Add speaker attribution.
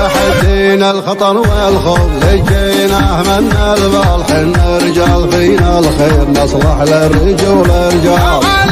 Speaker 1: تحدينا الخطر والخوف لجيناه من البال حنا رجال فينا الخير نصلح للرجول رجال